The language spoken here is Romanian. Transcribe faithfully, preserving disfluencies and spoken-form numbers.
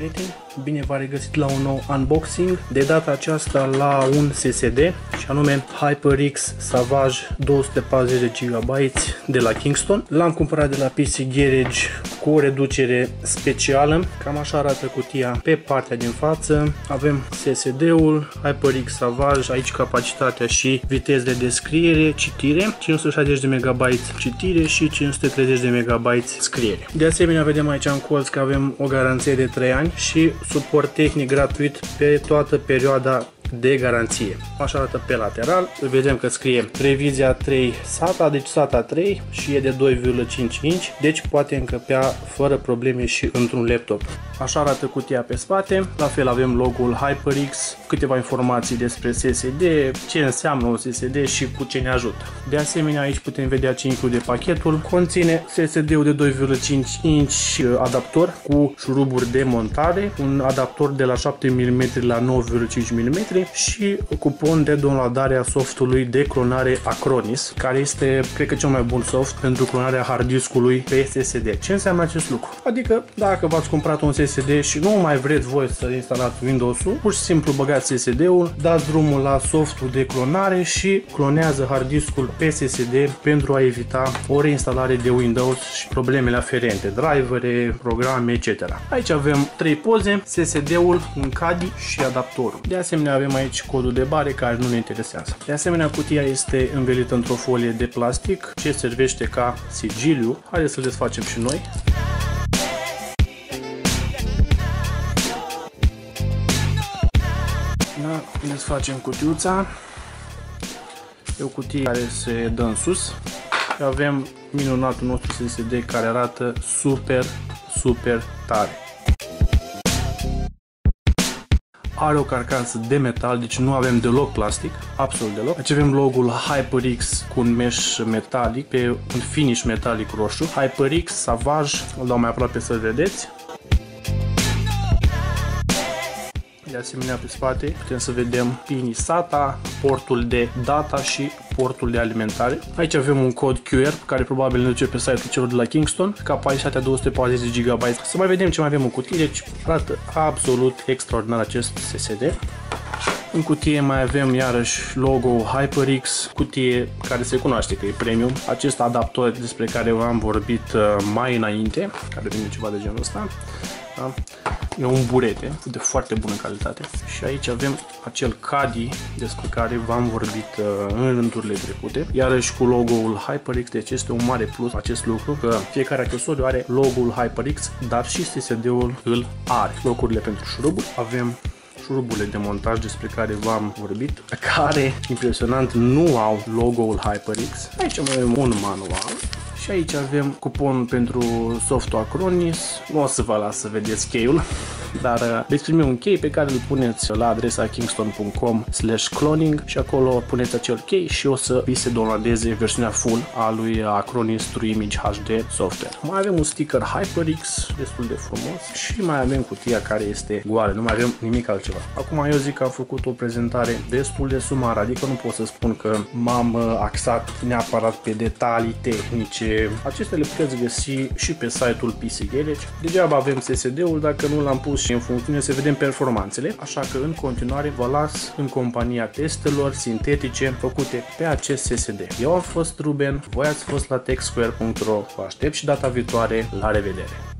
prieteni, bine v-am regăsit la un nou unboxing, de data aceasta la un S S D și anume HyperX Savage două sute patruzeci de gigabyte de la Kingston. L-am cumpărat de la P C Garage cu o reducere specială, cam așa arată cutia pe partea din față. Avem S S D-ul, HyperX Savage, aici capacitatea și viteză de descriere, citire, cinci sute șaizeci de megabyte citire și cinci sute treizeci de megabyte scriere. De asemenea, vedem aici în colț că avem o garanție de trei ani și suport tehnic gratuit pe toată perioada de garanție. Așa arată pe lateral. Vedem că scrie revizia trei SATA, deci SATA trei și e de doi virgulă cinci inch, deci poate încăpea fără probleme și într-un laptop. Așa arată cutia pe spate. La fel avem logo-ul HyperX, câteva informații despre S S D, ce înseamnă un S S D și cu ce ne ajută. De asemenea, aici putem vedea ce include pachetul. Conține S S D-ul de doi virgulă cinci inch, adaptor cu șuruburi de montare, un adaptor de la șapte milimetri la nouă virgulă cinci milimetri și cupon de downloadare a softului de clonare Acronis, care este, cred că, cel mai bun soft pentru clonarea hard diskului pe S S D. Ce înseamnă acest lucru? Adică, dacă v-ați cumpărat un S S D și nu mai vreți voi să instalați Windows-ul, pur și simplu băgați S S D-ul, dați drumul la softul de clonare și clonează hard diskul pe S S D pentru a evita o reinstalare de Windows și problemele aferente, drivere, programe, et cetera. Aici avem trei poze, S S D-ul, un cadi și adaptorul. De asemenea, avem aici codul de bare care nu ne interesează. De asemenea, cutia este învelită într-o folie de plastic ce servește ca sigiliu. Haideți să le desfacem și noi. Da, desfacem cutiuța. E o cutie care se dă în sus. Și avem minunatul nostru S S D care arată super, super tare. Are o carcasă de metal, deci nu avem deloc plastic, absolut deloc. Aici avem logo-ul HyperX cu un mesh metalic, pe un finish metalic roșu. HyperX Savage, îl dau mai aproape să vedeți. De asemenea, pe spate putem să vedem pinii SATA, portul de data și portul de alimentare. Aici avem un cod Q R care probabil ne duce pe site-ul celor de la Kingston, capacitatea două sute patruzeci de gigabyte. Să mai vedem ce mai avem în cutie, deci arată absolut extraordinar acest S S D. În cutie mai avem iarăși logo HyperX, cutie care se cunoaște că e premium. Acest adaptor despre care v-am vorbit mai înainte, care vine ceva de genul ăsta. Da? E un burete de foarte bună calitate. Și aici avem acel cadi despre care v-am vorbit uh, în rândurile trecute. Iarăși cu logo-ul HyperX, deci este un mare plus acest lucru, că fiecare accesoriu are logo-ul HyperX, dar și S S D-ul îl are. Locurile pentru șuruburi. Avem șuruburile de montaj despre care v-am vorbit, care, impresionant, nu au logo-ul HyperX. Aici mai avem un manual. Și aici avem cuponul pentru softul Acronis. Nu o să vă las să vedeți cheiul, dar veți primi un chei pe care îl puneți la adresa kingston punct com slash cloning și acolo puneți acel chei și o să vi se downloadeze versiunea full a lui Acronis True Image H D Software. Mai avem un sticker HyperX destul de frumos și mai avem cutia care este goală, nu mai avem nimic altceva. Acum eu zic că am făcut o prezentare destul de sumară, adică nu pot să spun că m-am axat neapărat pe detalii tehnice. Acestea le puteți găsi și pe site-ul P C Garage. Degeaba avem S S D-ul dacă nu l-am pus și în funcțiune să vedem performanțele, așa că în continuare vă las în compania testelor sintetice făcute pe acest S S D. Eu am fost Ruben, voi ați fost la TechSquare punct ro, vă aștept și data viitoare, la revedere!